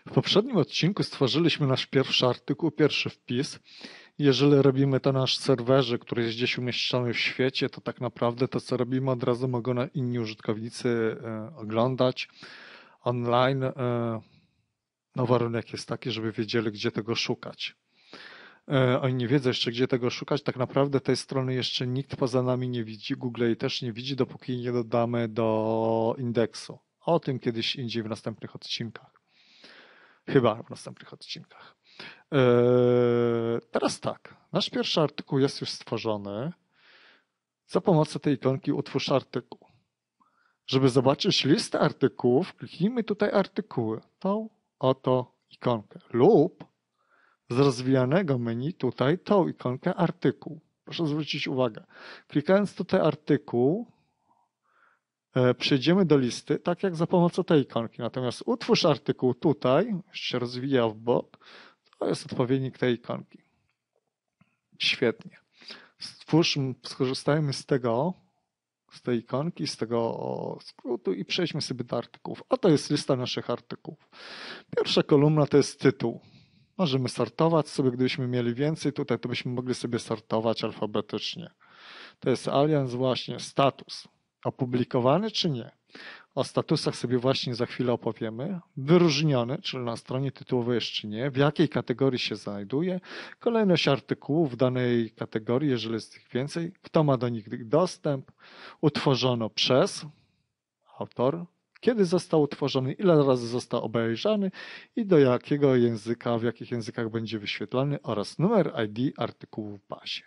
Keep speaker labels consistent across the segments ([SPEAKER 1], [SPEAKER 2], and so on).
[SPEAKER 1] W poprzednim odcinku stworzyliśmy nasz pierwszy artykuł, pierwszy wpis. Jeżeli robimy to na nasz serwerze, który jest gdzieś umieszczony w świecie, to tak naprawdę to, co robimy, od razu mogą inni użytkownicy oglądać online. No warunek jest taki, żeby wiedzieli, gdzie tego szukać. Oni nie wiedzą jeszcze, gdzie tego szukać. Tak naprawdę tej strony jeszcze nikt poza nami nie widzi. Google jej też nie widzi, dopóki nie dodamy do indeksu. O tym kiedyś indziej w następnych odcinkach. Chyba w następnych odcinkach. Teraz tak. Nasz pierwszy artykuł jest już stworzony. Za pomocą tej ikonki utwórz artykuł. Żeby zobaczyć listę artykułów, kliknijmy tutaj artykuły. Tą oto ikonkę. Lub z rozwijanego menu tutaj tą ikonkę artykuł. Proszę zwrócić uwagę. Klikając tutaj artykuł, przejdziemy do listy, tak jak za pomocą tej ikonki. Natomiast utwórz artykuł tutaj, już się rozwija w bok, to jest odpowiednik tej ikonki. Świetnie. Skorzystajmy z tego, z tej ikonki, z tego skrótu i przejdźmy sobie do artykułów. Oto jest lista naszych artykułów. Pierwsza kolumna to jest tytuł. Możemy sortować sobie, gdybyśmy mieli więcej tutaj, to byśmy mogli sobie sortować alfabetycznie. To jest alias właśnie status. Opublikowany czy nie? O statusach sobie właśnie za chwilę opowiemy. Wyróżniony, czyli na stronie tytułowej jeszcze nie. W jakiej kategorii się znajduje. Kolejność artykułów w danej kategorii, jeżeli jest ich więcej. Kto ma do nich dostęp. Utworzono przez autor. Kiedy został utworzony, ile razy został obejrzany i do jakiego języka, w jakich językach będzie wyświetlany oraz numer ID artykułu w bazie.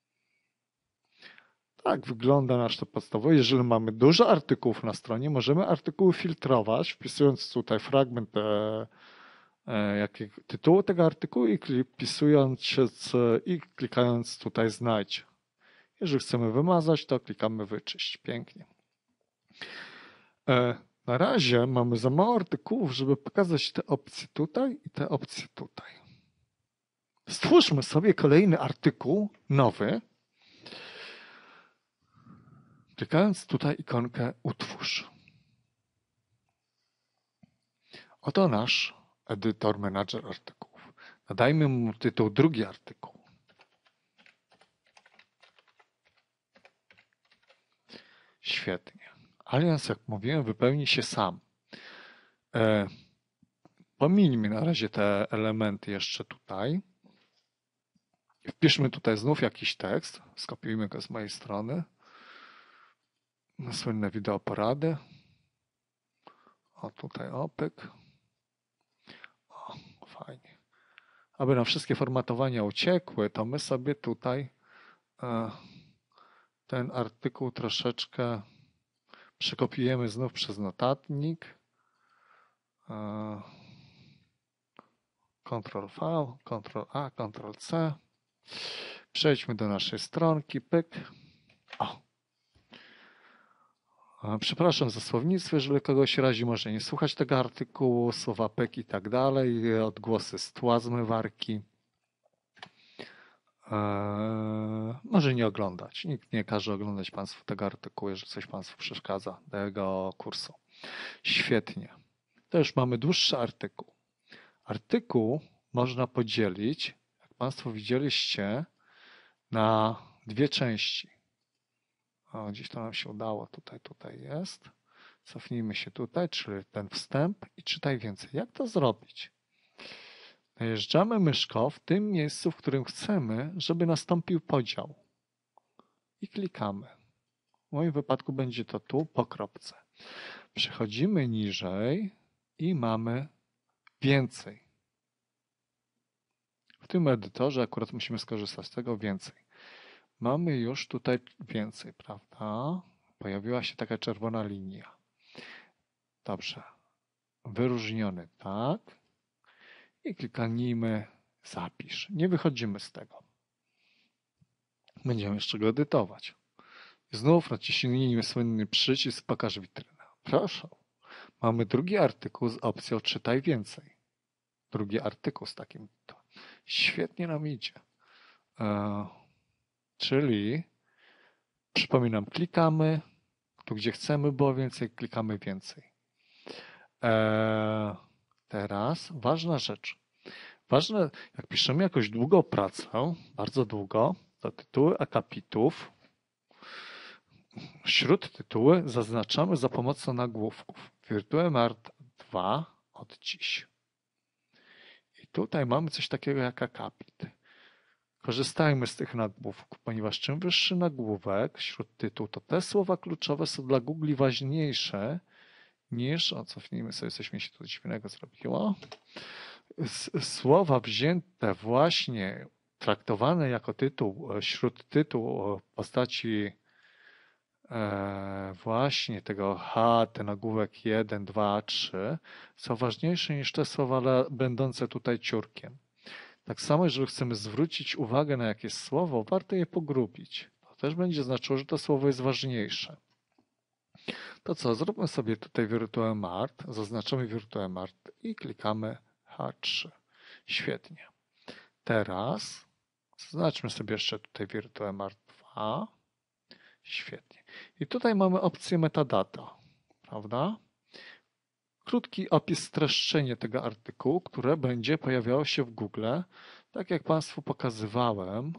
[SPEAKER 1] Tak wygląda nasz to podstawowy. Jeżeli mamy dużo artykułów na stronie, możemy artykuły filtrować, wpisując tutaj fragment tytułu tego artykułu i klikając tutaj znajdź. Jeżeli chcemy wymazać, to klikamy wyczyść. Pięknie. Na razie mamy za mało artykułów, żeby pokazać te opcje tutaj i te opcje tutaj. Stwórzmy sobie kolejny artykuł, nowy. Klikając tutaj ikonkę utwórz. Oto nasz edytor, menadżer artykułów. Nadajmy mu tytuł drugi artykuł. Świetnie. Alias, jak mówiłem, wypełni się sam. Pomińmy na razie te elementy jeszcze tutaj. Wpiszmy tutaj znów jakiś tekst. Skopiujmy go z mojej strony. Słynne wideo porady. O, tutaj opyk. O, fajnie. Aby nam wszystkie formatowania uciekły, to my sobie tutaj ten artykuł troszeczkę przekopiujemy znów przez notatnik. Ctrl-V, Ctrl-A, Ctrl-C. Przejdźmy do naszej stronki. Pyk. O. Przepraszam za słownictwo, jeżeli kogoś razi, może nie słuchać tego artykułu, słowa pyk i tak dalej, odgłosy z tła zmywarki. Może nie oglądać. Nikt nie każe oglądać Państwu tego artykułu, jeżeli coś Państwu przeszkadza do jego kursu. Świetnie. To już mamy dłuższy artykuł. Artykuł można podzielić, jak Państwo widzieliście, na dwie części. O, gdzieś to nam się udało. Tutaj jest. Cofnijmy się tutaj, czyli ten wstęp i czytaj więcej. Jak to zrobić? Najeżdżamy myszką w tym miejscu, w którym chcemy, żeby nastąpił podział. I klikamy. W moim wypadku będzie to tu po kropce. Przechodzimy niżej i mamy więcej. W tym edytorze akurat musimy skorzystać z tego więcej. Mamy już tutaj więcej, prawda? Pojawiła się taka czerwona linia. Dobrze. Wyróżniony, tak. I kliknijmy zapisz. Nie wychodzimy z tego. Będziemy jeszcze go edytować. Znów naciśnijmy słynny przycisk pokaż witrynę. Proszę. Mamy drugi artykuł z opcją czytaj więcej. Drugi artykuł z takim to. Świetnie nam idzie. Czyli przypominam, klikamy tu, gdzie chcemy było więcej, klikamy więcej. Teraz ważna rzecz. Ważne, jak piszemy jakąś długą pracę, bardzo długo, to tytuły akapitów, śródtytuły zaznaczamy za pomocą nagłówków. Virtue Mart 2 od dziś. I tutaj mamy coś takiego jak akapit. Korzystajmy z tych nagłówków, ponieważ czym wyższy nagłówek, śródtytuł, to te słowa kluczowe są dla Google ważniejsze niż, cofnijmy sobie, coś mi się tu dziwnego zrobiło, słowa wzięte właśnie, traktowane jako tytuł, śródtytuł w postaci właśnie tego ten nagłówek 1, 2, 3 są ważniejsze niż te słowa będące tutaj ciurkiem. Tak samo, jeżeli chcemy zwrócić uwagę na jakieś słowo, warto je pogrubić. To też będzie znaczyło, że to słowo jest ważniejsze. To co, zróbmy sobie tutaj Virtue Mart, zaznaczamy Virtue Mart i klikamy H3. Świetnie. Teraz zaznaczmy sobie jeszcze tutaj Virtue Mart 2. Świetnie. I tutaj mamy opcję metadata, prawda? Krótki opis, streszczenie tego artykułu, które będzie pojawiało się w Google, tak jak Państwu pokazywałem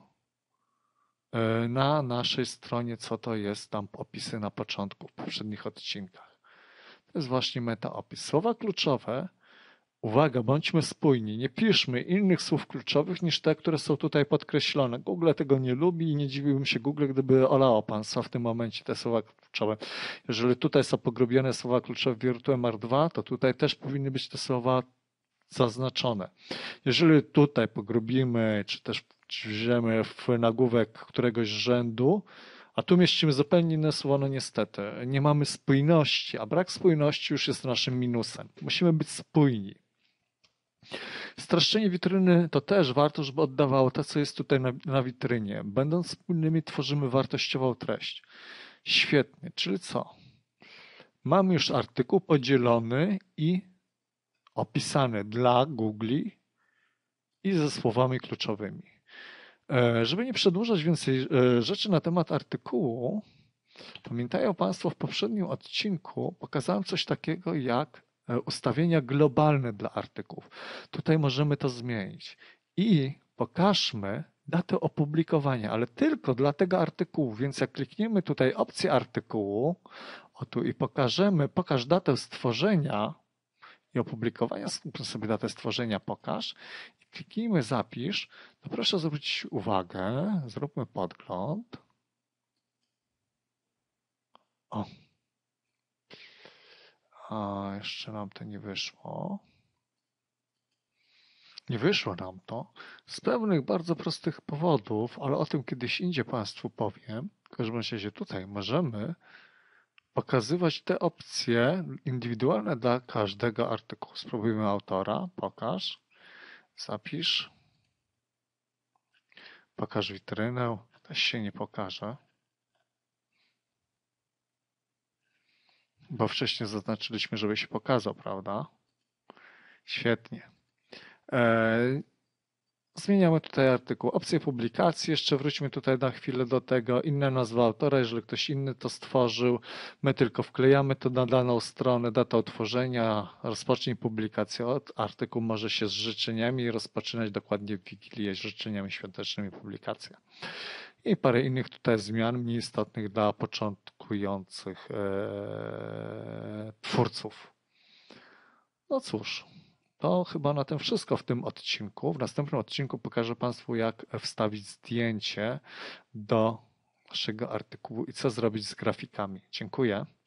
[SPEAKER 1] na naszej stronie, co to jest tam opisy na początku, w poprzednich odcinkach. To jest właśnie metaopis. Słowa kluczowe, uwaga, bądźmy spójni, nie piszmy innych słów kluczowych niż te, które są tutaj podkreślone. Google tego nie lubi i nie dziwiłbym się Google, gdyby olało Państwa w tym momencie te słowa kluczowe. Jeżeli tutaj są pogrubione słowa kluczowe w Virtue Mart 2, to tutaj też powinny być te słowa zaznaczone. Jeżeli tutaj pogrubimy, czy też wzięemy w nagłówek któregoś rzędu, a tu mieścimy zupełnie inne słowo, no niestety, nie mamy spójności, a brak spójności już jest naszym minusem. Musimy być spójni. Streszczenie witryny to też warto, żeby oddawało to, co jest tutaj na witrynie. Będąc spójnymi, tworzymy wartościową treść. Świetnie, czyli co? Mamy już artykuł podzielony i opisany dla Google i ze słowami kluczowymi. Żeby nie przedłużać więcej rzeczy na temat artykułu, pamiętają Państwo, w poprzednim odcinku pokazałem coś takiego jak ustawienia globalne dla artykułów. Tutaj możemy to zmienić i pokażmy datę opublikowania, ale tylko dla tego artykułu, więc jak klikniemy tutaj opcję artykułu, o tu i pokaż datę stworzenia i opublikowania, skupmy sobie datę stworzenia, pokaż i kliknijmy zapisz, to proszę zwrócić uwagę, zróbmy podgląd. O. A jeszcze nam to nie wyszło. Nie wyszło nam to z pewnych bardzo prostych powodów, ale o tym kiedyś indziej Państwu powiem. W każdym razie tutaj możemy pokazywać te opcje indywidualne dla każdego artykułu. Spróbujmy autora, pokaż, zapisz, pokaż witrynę, też się nie pokaże, bo wcześniej zaznaczyliśmy, żeby się pokazał, prawda? Świetnie. Zmieniamy tutaj artykuł. Opcję publikacji, jeszcze wróćmy tutaj na chwilę do tego. Inna nazwa autora, jeżeli ktoś inny to stworzył, my tylko wklejamy to na daną stronę, data utworzenia, rozpocznij publikację. Artykuł może się z życzeniami rozpoczynać dokładnie w Wigilię, z życzeniami świątecznymi publikacja. I parę innych tutaj zmian, mniej istotnych dla początkujących twórców. No cóż. To chyba na tym wszystko w tym odcinku. W następnym odcinku pokażę Państwu, jak wstawić zdjęcie do naszego artykułu i co zrobić z grafikami. Dziękuję.